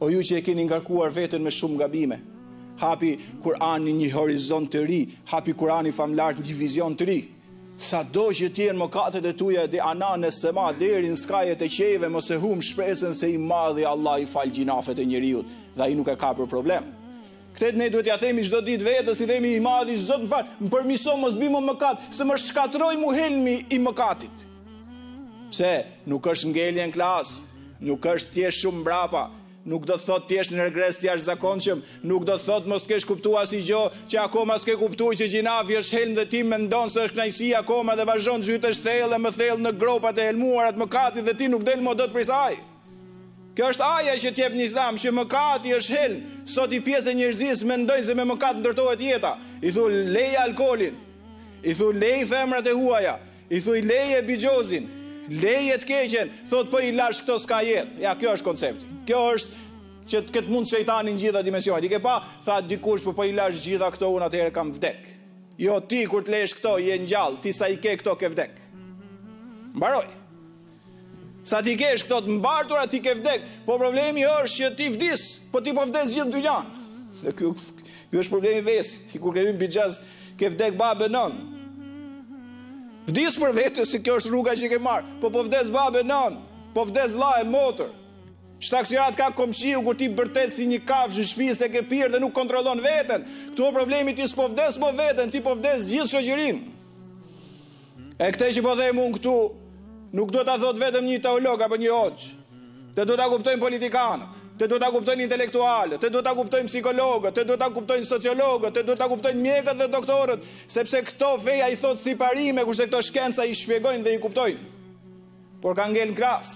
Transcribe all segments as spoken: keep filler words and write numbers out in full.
O ju që e keni ngarkuar veten me shumë gabime, hapi Kur'ani një horizont të ri, hapi Kur'ani famlar një vizion të ri. Sa do që tjenë mëkatet e tuja dhe anane sema deri në skajet e qejve, mos e hum shpresën se i madhi Allah i fal gjinafet e njeriut dhe ai nuk e ka për problem. Këtë ne duhet ja themi çdo ditë vetës, i themi i madhi Zot më fal, më përmiso mos bëjmë mëkat, se më shkatroj mu helmi i mëkatit. Pse nuk është ngelje në klas, nuk është thjesht shumë mbrapa, nuk do të thot ti jesh në regres të jashtëzakonshëm, nuk do të thot mos kesh kuptuar asnjë gjë, që akoma s'ke kuptuar që gjinafi është helm dhe ti mendon se është kënaqësi akoma dhe vazhdon zhytesh thellë më thellë në gropat e helmuara të mëkatit dhe ti nuk del më dot prej saj. Kjo është aja që t'jep në Islam, që mëkati është helm. Sot i pjesë e njerëzisë mendojnë se me mëkat ndërtohet jeta. I thu leje alkolin, i thu leje femrat e huaja, i thu leje bigjozin, leje të keqen, thot po i lash këto s'ka jetë. Ja, kjo është koncepti. Kjo është që të këtë mund shejtani në gjitha dimensionet. I ke pa, tha dikush po po i lash gjitha këto unë atëherë kam vdek. Jo, ti kur të lesh këto je ngjall, ti sa i ke këto ke vdek. Mbaroj. Sa ti kesh këto të mbartura ti ke vdek. Po problemi është që ti vdis, po ti po vdes gjithë dynjan. Dhe ky ky është problemi vesit. Ti kur ke hyrë mbi xhaz, ke vdek babë nën. Vdis për vetë se kjo është rruga që ke marr, po po vdes babë nën, po vdes vlla e motër. Shtaksirat ka komshiu kur ti bërtet si një kafshë në shtëpi se ke pirë dhe nuk kontrollon veten. Këtu është problemi, ti s'po vdes mo veten, ti po vdes gjithë shoqërinë. E këtë që po them unë këtu, nuk do ta thot vetëm një teolog apo një hoxh. Te do ta kuptojnë politikanët, te do ta kuptojnë intelektualët, te do ta kuptojnë psikologët, te do ta kuptojnë sociologët, te do ta kuptojnë mjekët dhe doktorët, sepse këto feja i thot si parime, kurse këto shkenca i shpjegojnë dhe i kuptojnë. Por kanë ngel në kras.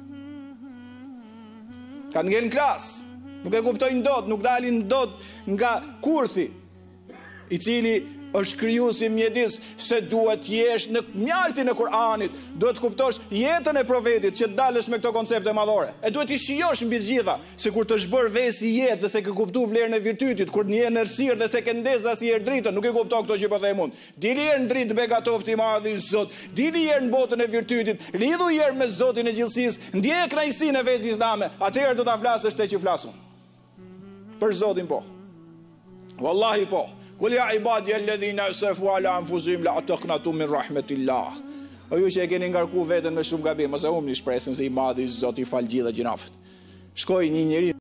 Kanë ngel në kras. Nuk e kuptojnë dot, nuk dalin dot nga kurthi, i cili është kriju si mjedis se duhet jesh në mjaltin e Kur'anit, duhet kuptosh jetën e profetit që dalësh me këto koncepte madhore. E duhet i shijosh mbi të gjitha, se kur të shbër vesi jetë dhe se ke kuptu vlerën e virtytit, kur një enersirë dhe se ke ndeza si herë dritën, nuk e kupton këto që po them unë. Dili herë në dritë begatofti madhi Zot, dili herë në botën e virtytit, lidhu herë me Zotin e gjithësisë, ndje kënaqësinë e vezës islame, atëherë do ta flasësh te që flasun. Për Zotin po. Wallahi po. Kul ja ibadi alladhina asrafu ala anfusihim la taqnatu min rahmatillah. O ju që e keni ngarku veten me shumë gabim, mos e humni shpresën se i madhi Zoti fal gjithë gjinafet. Shkoi një njeri